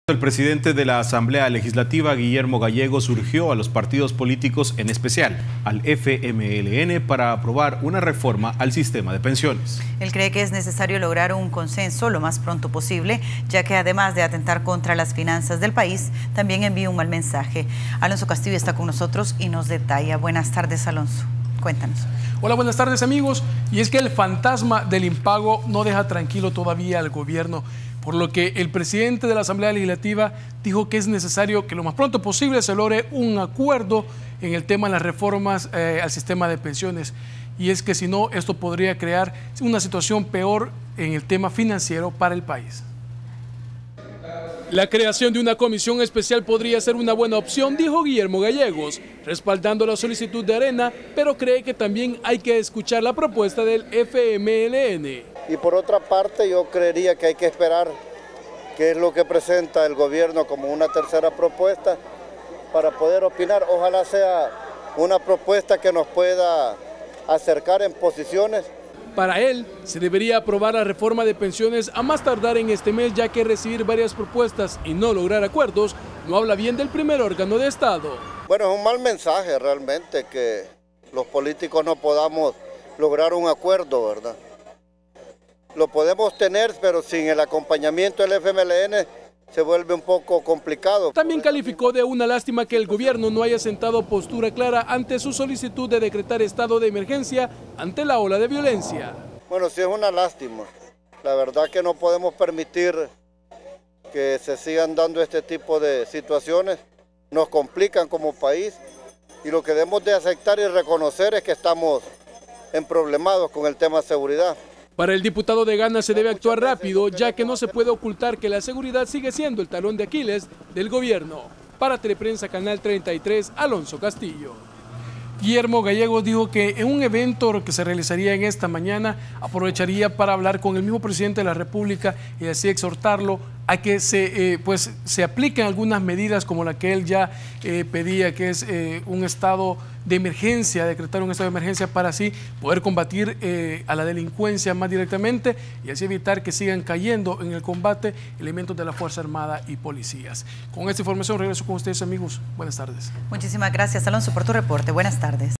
El presidente de la Asamblea Legislativa, Guillermo Gallegos, urgió a los partidos políticos, en especial al FMLN, para aprobar una reforma al sistema de pensiones. Él cree que es necesario lograr un consenso lo más pronto posible, ya que además de atentar contra las finanzas del país, también envía un mal mensaje. Alonso Castillo está con nosotros y nos detalla. Buenas tardes, Alonso. Cuéntanos. Hola, buenas tardes, amigos. Y es que el fantasma del impago no deja tranquilo todavía al gobierno, por lo que el presidente de la Asamblea Legislativa dijo que es necesario que lo más pronto posible se logre un acuerdo en el tema de las reformas al sistema de pensiones. Y es que si no, esto podría crear una situación peor en el tema financiero para el país. La creación de una comisión especial podría ser una buena opción, dijo Guillermo Gallegos, respaldando la solicitud de Arena, pero cree que también hay que escuchar la propuesta del FMLN. Y por otra parte, yo creería que hay que esperar qué es lo que presenta el gobierno como una tercera propuesta para poder opinar. Ojalá sea una propuesta que nos pueda acercar en posiciones. Para él, se debería aprobar la reforma de pensiones a más tardar en este mes, ya que recibir varias propuestas y no lograr acuerdos no habla bien del primer órgano de Estado. Bueno, es un mal mensaje realmente que los políticos no podamos lograr un acuerdo, ¿verdad? Lo podemos tener, pero sin el acompañamiento del FMLN se vuelve un poco complicado. También calificó de una lástima que el gobierno no haya sentado postura clara ante su solicitud de decretar estado de emergencia ante la ola de violencia. Bueno, sí es una lástima. La verdad que no podemos permitir que se sigan dando este tipo de situaciones. Nos complican como país y lo que debemos de aceptar y reconocer es que estamos emproblemados con el tema de seguridad. Para el diputado de Gana se debe actuar rápido, ya que no se puede ocultar que la seguridad sigue siendo el talón de Aquiles del gobierno. Para Teleprensa Canal 33, Alonso Castillo. Guillermo Gallegos dijo que en un evento que se realizaría en esta mañana aprovecharía para hablar con el mismo presidente de la República y así exhortarlo a que se apliquen algunas medidas como la que él ya pedía, que es un estado de emergencia, decretar un estado de emergencia para así poder combatir a la delincuencia más directamente y así evitar que sigan cayendo en el combate elementos de la Fuerza Armada y policías. Con esta información regreso con ustedes, amigos. Buenas tardes. Muchísimas gracias, Alonso, por tu reporte. Buenas tardes.